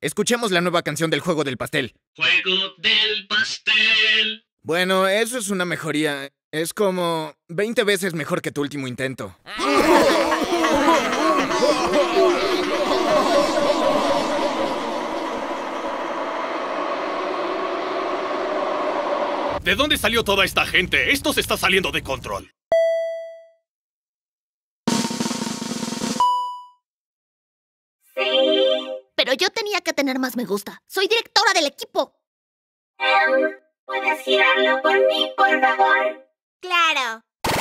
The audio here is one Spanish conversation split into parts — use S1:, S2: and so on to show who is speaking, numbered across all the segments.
S1: Escuchemos la nueva canción del Juego del Pastel.
S2: Juego del pastel.
S1: Bueno, eso es una mejoría. Es como 20 veces mejor que tu último intento.
S2: ¿De dónde salió toda esta gente? Esto se está saliendo de control.
S3: Sí. Pero yo tenía que tener más me gusta. Soy directora del equipo.
S4: ¿Puedes girarlo por mí, por favor?
S3: Claro.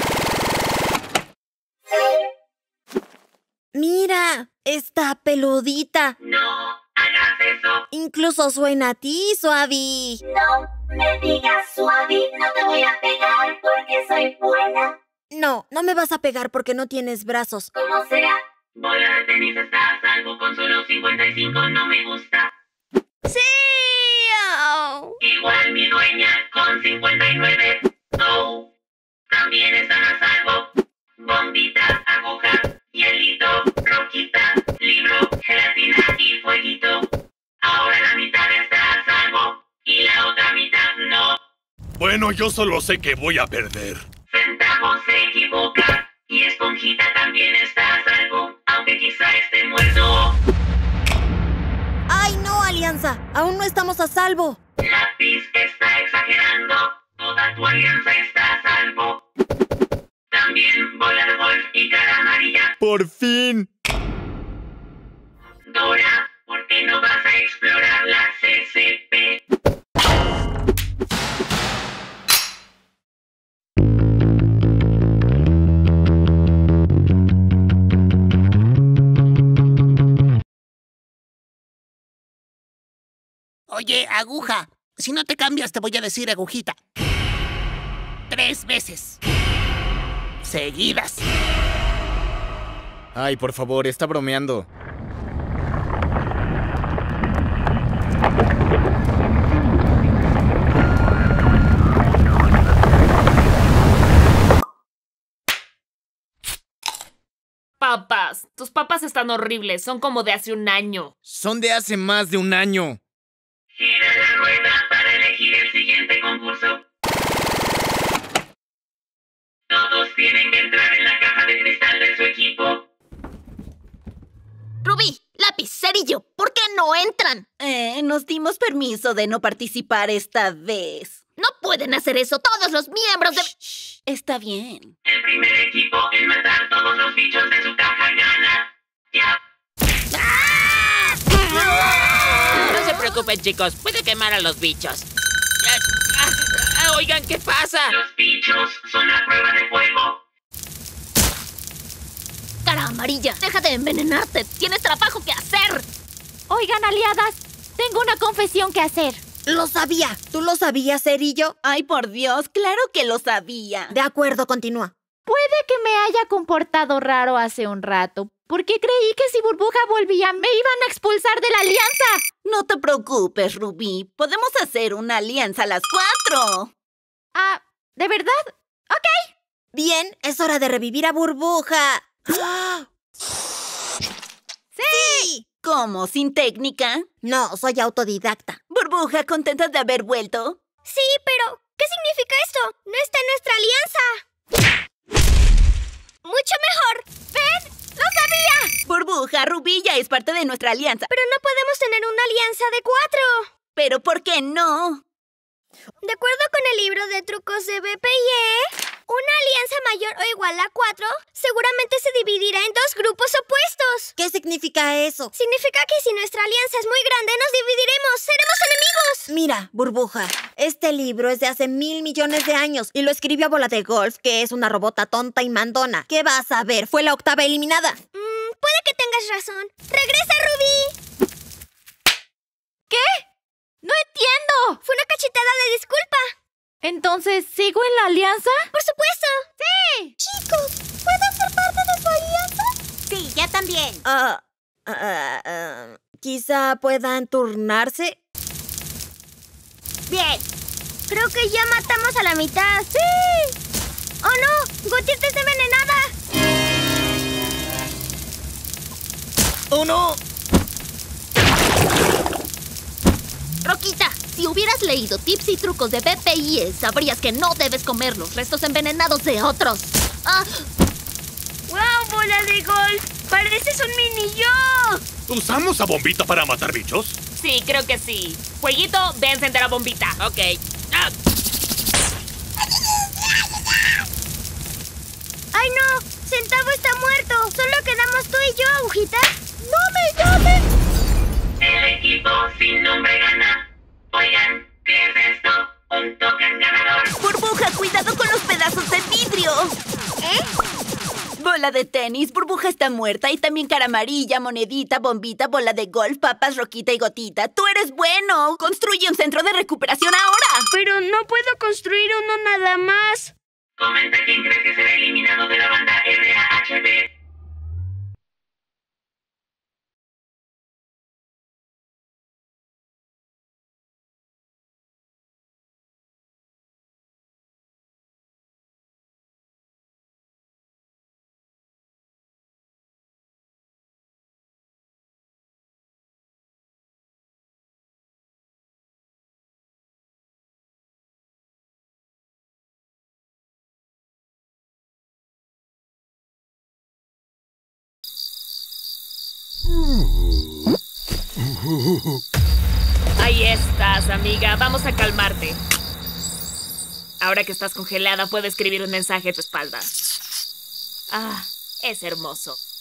S5: Mira, está peludita.
S4: No hagas eso.
S5: Incluso suena a ti, Suavi.
S4: No me digas suave. No te voy a pegar porque soy buena.
S5: No, no me vas a pegar porque no tienes brazos.
S4: Como sea, bola de tenis está a salvo con solo 55 no me gusta.
S3: ¡Sí! Oh.
S4: Igual mi dueña con 59. Oh. También están a salvo. Bombita, aguja, hielito, roquita, libro, gelatina y fueguito. Ahora la mitad está a salvo y la otra mitad no.
S2: Bueno, yo solo sé que voy a perder.
S4: Centavo se equivoca y Esponjita también está a salvo, aunque quizá esté muerto.
S5: ¡Ay, no, Alianza! ¡Aún no estamos a salvo!
S4: Lápiz está exagerando. Toda tu alianza está a salvo. También bola de golf y cara amarilla.
S1: ¡Por fin!
S4: Dora, ¿por qué no vas a explorar la CCP?
S6: Oye, aguja, si no te cambias te voy a decir agujita. 3 veces. Seguidas.
S1: Ay, por favor, está bromeando.
S7: Papas, tus papas están horribles, son como de hace un año.
S1: Son de hace más de un año.
S4: Gira la rueda para elegir el siguiente concurso. Todos tienen que entrar en la caja de cristal de su equipo.
S3: Rubí, Lápiz, Cerillo, ¿por qué no entran?
S8: Nos dimos permiso de no participar esta vez.
S3: No pueden hacer eso todos los miembros de...
S8: Shh, está bien.
S4: El primer equipo en matar todos los bichos de su caja gana. Ya.
S9: No se preocupen, chicos. Puede quemar a los bichos. Oigan, ¿qué pasa?
S4: Los bichos son a prueba de fuego.
S3: Cara amarilla, deja de envenenarte. Tienes trabajo que hacer.
S10: Oigan, aliadas, tengo una confesión que hacer.
S5: ¡Lo sabía! ¿Tú lo sabías, Cerillo?
S8: Ay, por Dios, claro que lo sabía.
S5: De acuerdo, continúa.
S10: Puede que me haya comportado raro hace un rato, porque creí que si Burbuja volvía me iban a expulsar de la alianza.
S8: No te preocupes, Rubí. Podemos hacer una alianza a las 4.
S10: Ah, ¿de verdad? Ok.
S5: Bien, es hora de revivir a Burbuja.
S10: ¡Sí!
S8: ¿Cómo? ¿Sin técnica?
S5: No, soy autodidacta.
S8: Burbuja, ¿contenta de haber vuelto?
S3: Sí, pero ¿qué significa esto? No está en nuestra alianza. ¡Mucho mejor! ¿Ven? ¡Lo sabía!
S8: Burbuja, Rubí ya es parte de nuestra alianza.
S3: Pero no podemos tener una alianza de 4.
S8: ¿Pero por qué no?
S3: De acuerdo con el libro de trucos de BPIE, una alianza mayor o igual a 4 seguramente se dividirá en 2 grupos opuestos.
S5: ¿Qué significa eso?
S3: Significa que si nuestra alianza es muy grande, nos dividiremos. ¡Seremos enemigos!
S5: Mira, Burbuja, este libro es de hace 1,000 millones de años y lo escribió Bola de Golf, que es una robota tonta y mandona. ¿Qué vas a ver? Fue la 8ª eliminada.
S3: Puede que tengas razón. ¡Regresa, Rubí!
S10: ¿Qué? ¡No entiendo!
S3: Fue una cachetada de disculpa.
S10: Entonces, ¿sigo en la alianza?
S3: ¡Por supuesto!
S10: ¡Sí!
S3: Chicos, ¿puedo ser parte de su alianza?
S9: Sí, yo también.
S5: Quizá puedan turnarse.
S3: Bien. Creo que ya matamos a la mitad. ¡Sí! ¡Oh, no! ¡Gotierte está envenenada!
S1: ¡Oh, no!
S11: Roquita, si hubieras leído tips y trucos de BPIE, sabrías que no debes comer los restos envenenados de otros.
S3: ¡Wow, bola de golf! ¡Pareces un mini yo!
S2: ¿Usamos a Bombita para matar bichos?
S7: Sí, creo que sí. Fueguito, ve a encender la bombita.
S9: Ok. ¡Ah!
S3: ¡Ay, no! Centavo está muerto. Solo quedamos tú y yo, Agujita. ¡No me llamen!
S4: El equipo sin nombre gana. Oigan, ¿qué es esto? Un token ganador.
S8: Burbuja, cuidado con los pedazos de vidrio. Bola de tenis, Burbuja está muerta y también cara amarilla, monedita, bombita, bola de golf, papas, Roquita y Gotita. ¡Tú eres bueno! ¡Construye un centro de recuperación ahora!
S3: Pero no puedo construir uno nada más.
S4: Comenta quién cree que será eliminado de la banda RAHB.
S7: Ahí estás, amiga. Vamos a calmarte. Ahora que estás congelada, puedo escribir un mensaje a tu espalda. Ah, es hermoso.